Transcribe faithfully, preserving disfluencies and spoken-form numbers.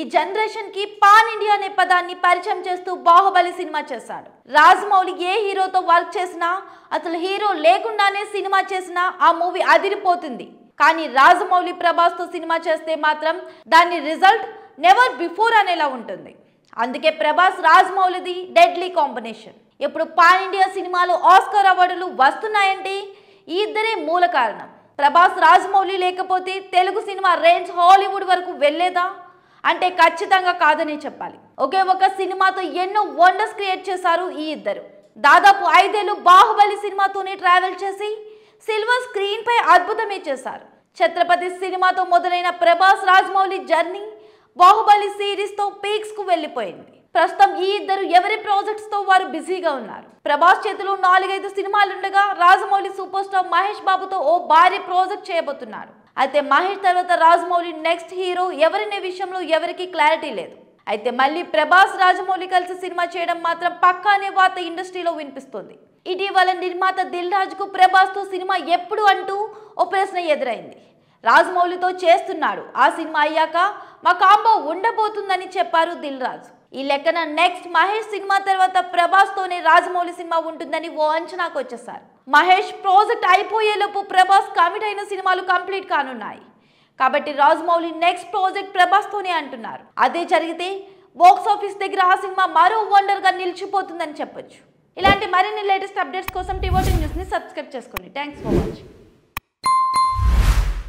Generation కి pan India అనే పదాన్ని పరిచయం చేస్తూ బాహుబలి సినిమా చేశాడు. రాజమౌళి ఏ హీరోతో వర్క్ చేసినా, అసలు హీరో లేకుండానే సినిమా చేసినా ఆ మూవీ అదిరిపోతుంది. కానీ రాజమౌళి ప్రభాస్ తో సినిమా చేస్తే మాత్రం దాని రిజల్ట్ నెవర్ బిఫోర్ అనేలా ఉంటుంది. అందుకే ప్రభాస్ రాజమౌళిది డెడ్లీ కాంబినేషన్. ఇప్పుడు పాన్ ఇండియా సినిమాలో ఆస్కార్ అవార్డులు వస్తున్నాయంటే ఈ ఇద్దరే మూల కారణం. ప్రభాస్ రాజమౌళి లేకపోతే తెలుగు సినిమా రేంజ్ హాలీవుడ్ వరకు వెళ్లేదా అంటే ఖచ్చితంగా కాదనే చెప్పాలి. ఒకే ఒక సినిమాతో ఎన్నో వండర్స్ క్రియేట్ చేశారు ఈ ఇద్దరు. దాదాపు ఐదేళ్లు బాహుబలి సినిమాతోనే ట్రావెల్ చేసి సిల్వర్ స్క్రీన్ పై అద్భుతమే చేశారు. ఛత్రపతి సినిమాతో మొదలైన ప్రభాస్ రాజమౌళి జర్నీ బాహుబలి సిరీస్ తో పీక్స్ కు వెళ్లిపోయింది. ప్రస్తుతం ఈ ఇద్దరు ఎవరి ప్రాజెక్ట్స్ తో వారు బిజీగా ఉన్నారు. ప్రభాస్ చేతిలో నాలుగైదు సినిమాలుండగా రాజమౌళి సూపర్ స్టార్ మహేష్ బాబుతో ఓ భారీ ప్రాజెక్ట్ చేయబోతున్నారు. అయితే మహేష్ తర్వాత రాజమౌళి నెక్స్ట్ హీరో ఎవరినే విషయంలో ఎవరికి క్లారిటీ లేదు. అయితే మళ్ళీ ప్రభాస్ రాజమౌళి కలిసి సినిమా చేయడం మాత్రం పక్కా అనే వార్త ఇండస్ట్రీలో వినిపిస్తుంది. ఇటీవల నిర్మాత దిల్ రాజు కు ప్రభాస్ తో సినిమా ఎప్పుడు అంటూ ఓ ప్రశ్న ఎదురైంది. రాజమౌళితో చేస్తున్నాడు, ఆ సినిమా అయ్యాక మా కాంబో ఉండబోతుందని చెప్పారు దిల్ రాజు. ఈ లెక్కన నెక్స్ట్ మహేష్ సినిమా తర్వాత ప్రభాస్ తోనే రాజమౌళి సినిమా ఉంటుందని ఓ అంచనాకు వచ్చేసారు. మహేష్ ప్రాజెక్ట్ అయిపోయేలోపు ప్రభాస్ కమిట్ అయిన సినిమాలు కంప్లీట్ కానున్నాయి. కాబట్టి రాజమౌళి నెక్స్ట్ ప్రాజెక్ట్ ప్రభాస్ తోనే అంటున్నారు. అదే జరిగితే బాక్స్ ఆఫీస్ దగ్గర ఆ సినిమా మరో వండర్ గా నిలిచిపోతుందని చెప్పొచ్చు. ఇలాంటి మరిన్ని లేటెస్ట్ అప్డేట్స్ కోసం టీవీ న్యూస్ ని సబ్స్క్రైబ్ చేసుకోండి. Thanks for watching.